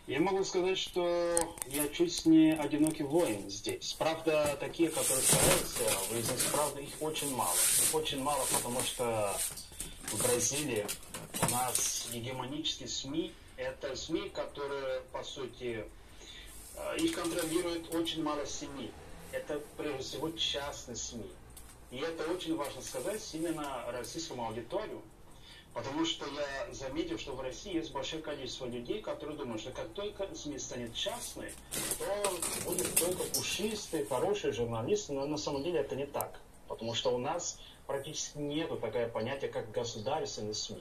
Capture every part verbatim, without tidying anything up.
Я могу сказать, что я чуть не одинокий воин здесь. Правда, такие, которые стараются выяснить правду, их очень мало. Их очень мало, потому что в Бразилии у нас гегемонические СМИ. Это СМИ, которые, по сути, их контролирует очень мало семей. Это, прежде всего, частные СМИ. И это очень важно сказать именно российскому аудиторию. Потому что я заметил, что в России есть большое количество людей, которые думают, что как только СМИ станет частной, то будут только пушистые, хорошие журналисты, но на самом деле это не так. Потому что у нас практически нету такое понятие, как государственные СМИ.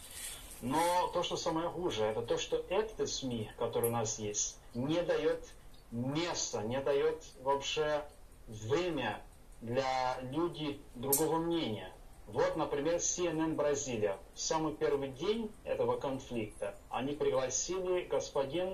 Но то, что самое хуже, это то, что это СМИ, который у нас есть, не дает места, не дает вообще время для людей другого мнения. Вот, например, си эн эн Бразилия. В самый первый день этого конфликта они пригласили господин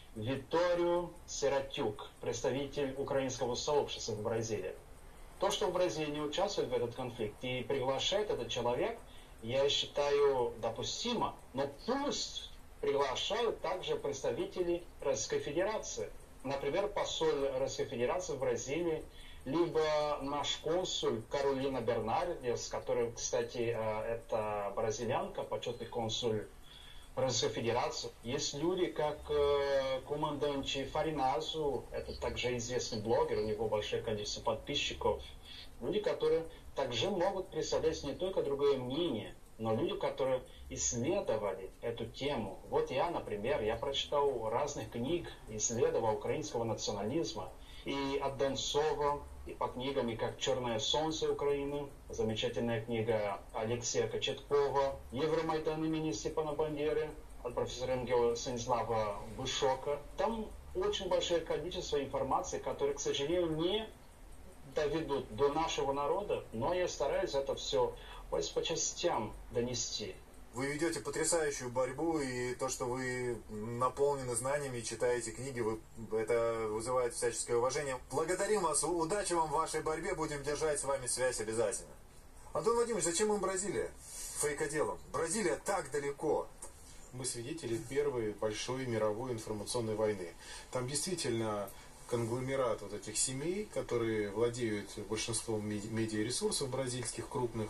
Виторию Сератюк, представитель украинского сообщества в Бразилии. То, что в Бразилии не участвует в этот конфликт и приглашает этот человек, я считаю допустимо, но пусть приглашают также представителей Российской Федерации. Например, посол Российской Федерации в Бразилии, либо наш консуль Каролина Бернардес, который, кстати, это бразильянка, почетный консуль Российской Федерации. Есть люди, как Команданчи Фариназу, это также известный блогер, у него большое количество подписчиков. Люди, которые также могут представлять не только другое мнение, но люди, которые исследовали эту тему. Вот я, например, я прочитал разных книг, исследовал украинского национализма. И от Донцова, и по книгам, и как «Черное солнце Украины», замечательная книга Алексея Кочеткова, «Евромайдан имени Степана Бандеры» от профессора эм гэ у Станислава Бышока. Там очень большое количество информации, которые, к сожалению, не доведут до нашего народа, но я стараюсь это все по частям донести. Вы ведете потрясающую борьбу, и то, что вы наполнены знаниями и читаете книги, вы, это вызывает всяческое уважение. Благодарим вас, удачи вам в вашей борьбе, будем держать с вами связь обязательно. Антон Владимирович, зачем им Бразилия? Фейкоделом. Бразилия так далеко. Мы свидетели первой большой мировой информационной войны. Там действительно конгломерат вот этих семей, которые владеют большинством медиаресурсов бразильских крупных,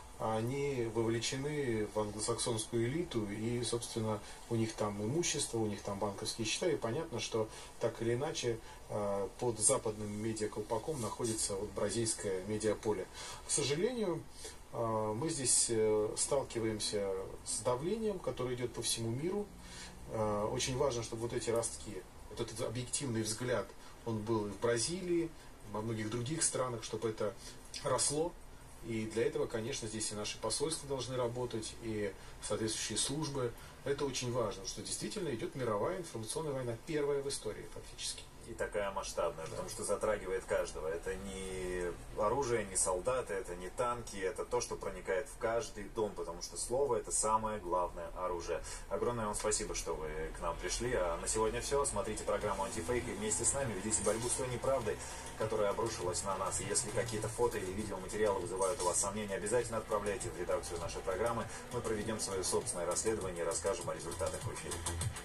они вовлечены в англосаксонскую элиту, и, собственно, у них там имущество, у них там банковские счета, и понятно, что так или иначе под западным медиаколпаком находится вот бразильское медиаполе. К сожалению, мы здесь сталкиваемся с давлением, которое идет по всему миру. Очень важно, чтобы вот эти ростки, вот этот объективный взгляд, он был и в Бразилии, во многих других странах, чтобы это росло. И для этого, конечно, здесь и наши посольства должны работать, и соответствующие службы. Это очень важно, что действительно идет мировая информационная война, первая в истории фактически. И такая масштабная, да. Потому что затрагивает каждого. Это не оружие, не солдаты, это не танки, это то, что проникает в каждый дом, потому что слово — это самое главное оружие. Огромное вам спасибо, что вы к нам пришли. А на сегодня все. Смотрите программу «Антифейк» и вместе с нами ведите борьбу с той неправдой, которая обрушилась на нас. И если какие-то фото или видеоматериалы вызывают у вас сомнения, обязательно отправляйте в редакцию нашей программы. Мы проведем свое собственное расследование и расскажем о результатах в эфире.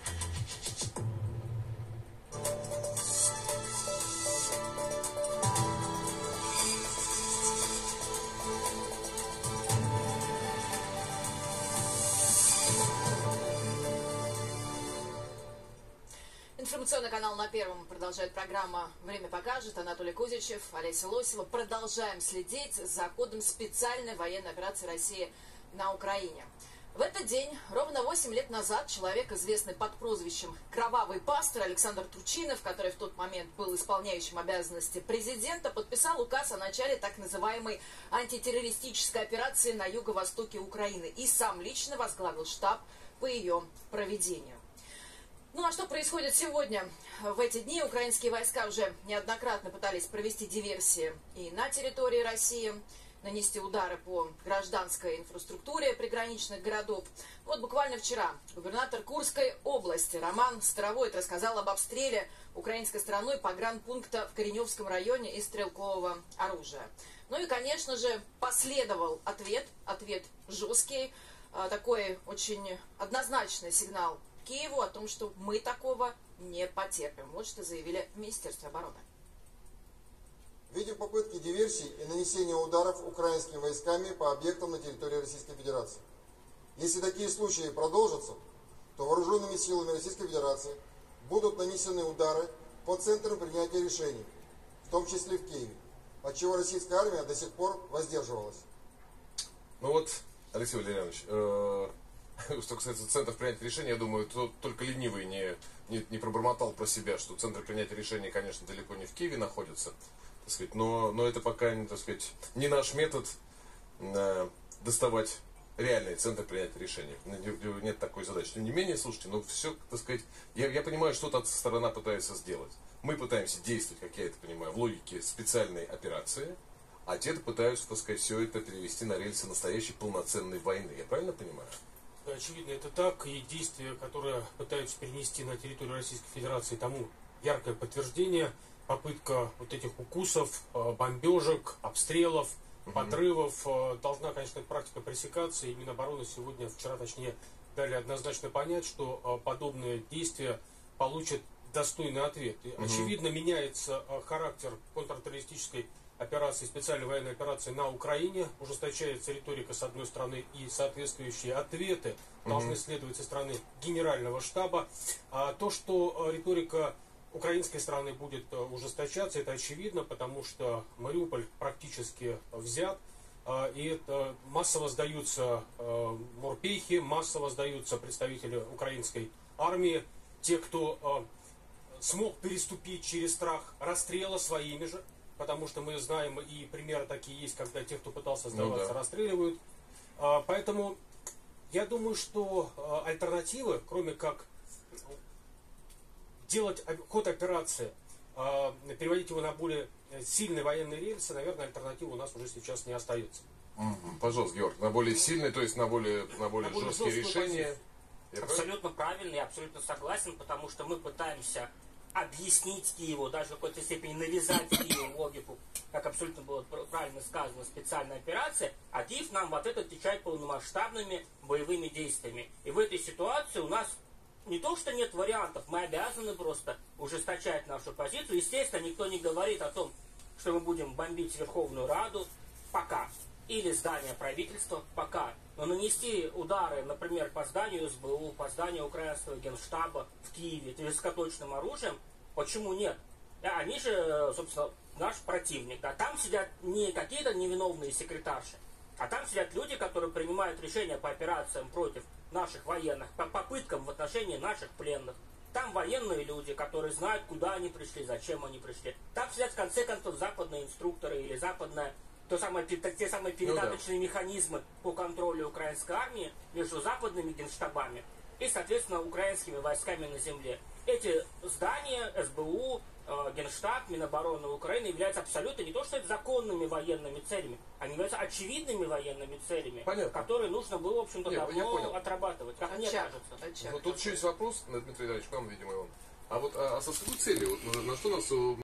Информационный канал «На Первом» продолжает программа «Время покажет». Анатолий Кузичев, Олеся Лосева. Продолжаем следить за ходом специальной военной операции России на Украине. В этот день, ровно восемь лет назад, человек, известный под прозвищем «Кровавый пастор» Александр Турчинов, который в тот момент был исполняющим обязанности президента, подписал указ о начале так называемой антитеррористической операции на юго-востоке Украины и сам лично возглавил штаб по ее проведению. Ну а что происходит сегодня? В эти дни украинские войска уже неоднократно пытались провести диверсии и на территории России, нанести удары по гражданской инфраструктуре приграничных городов. Вот буквально вчера губернатор Курской области Роман Старовойт рассказал об обстреле украинской стороной погранпункта в Кореневском районе из стрелкового оружия. Ну и, конечно же, последовал ответ, ответ жесткий, такой очень однозначный сигнал Киеву о том, что мы такого не потерпим. Вот что заявили в Министерстве обороны. Видим попытки диверсий и нанесения ударов украинскими войсками по объектам на территории Российской Федерации. Если такие случаи продолжатся, то вооруженными силами Российской Федерации будут нанесены удары по центрам принятия решений, в том числе в Киеве, от чего российская армия до сих пор воздерживалась. Ну вот, Алексей Валерьянович, э, что касается центров принятия решений, я думаю, то только ленивый не, не, не пробормотал про себя, что центры принятия решений, конечно, далеко не в Киеве находятся, так сказать, но, но это пока, так сказать, не наш метод э, доставать реальные центры принятия решений. Нет такой задачи. Тем не менее, слушайте, ну все, так сказать, я, я понимаю, что та сторона пытается сделать. Мы пытаемся действовать, как я это понимаю, в логике специальной операции, а те-то пытаются, так сказать, все это перевести на рельсы настоящей полноценной войны. Я правильно понимаю? Очевидно, это так. И действия, которые пытаются перенести на территорию Российской Федерации, тому яркое подтверждение. Попытка вот этих укусов, бомбежек, обстрелов, угу. подрывов. Должна, конечно, эта практика пресекаться. И Минобороны сегодня, вчера точнее, дали однозначно понять, что подобные действия получат достойный ответ. И, угу. очевидно, меняется характер контртеррористической операции, специальной военной операции на Украине. Ужесточается риторика с одной стороны, и соответствующие ответы угу. должны следовать со стороны Генерального штаба. А то, что риторика украинской стороны будет ужесточаться, это очевидно, потому что Мариуполь практически взят. И это массово сдаются морпехи, массово сдаются представители украинской армии. Те, кто смог переступить через страх расстрела своими же, потому что мы знаем, и примеры такие есть, когда те, кто пытался сдаваться, ну, да. расстреливают. Поэтому я думаю, что альтернативы, кроме как делать ход операции, переводить его на более сильные военные рельсы, наверное, альтернативы у нас уже сейчас не остается. Угу. Пожалуйста, Георг, на более сильные, то есть на более, на более, на более жесткие решения. Абсолютно правильно, я абсолютно согласен, потому что мы пытаемся объяснить Киеву, даже в какой-то степени навязать Киеву логику, как абсолютно было правильно сказано, специальная операция, а Киев нам вот это отвечает полномасштабными боевыми действиями. И в этой ситуации у нас не то, что нет вариантов, мы обязаны просто ужесточать нашу позицию. Естественно, никто не говорит о том, что мы будем бомбить Верховную Раду пока, или здание правительства пока. Но нанести удары, например, по зданию СБУ, по зданию украинского генштаба в Киеве высокоточным оружием, почему нет? Они же, собственно, наш противник. А там сидят не какие-то невиновные секретарши, а там сидят люди, которые принимают решения по операциям против наших военных, по попыткам в отношении наших пленных. Там военные люди, которые знают, куда они пришли, зачем они пришли. Там сидят, в конце концов, западные инструкторы или западная, то самое, те самые передаточные ну, да. механизмы по контролю украинской армии между западными генштабами и, соответственно, украинскими войсками на земле. Эти здания, СБУ, э, Генштаб, Минобороны Украины являются абсолютно не то, что это законными военными целями, они являются очевидными военными целями, Понятно. которые нужно было, в общем-то, Нет, давно отрабатывать, как мне кажется. Вот тут еще есть вопрос, Дмитрий Ильич, к вам, видимо, он. А вот а, а со какой целью? Вот, на что нас